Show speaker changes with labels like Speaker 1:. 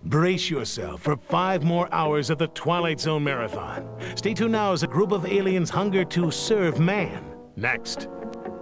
Speaker 1: Brace yourself for 5 more hours of the Twilight Zone Marathon. Stay tuned now as a group of aliens hunger to serve man. Next.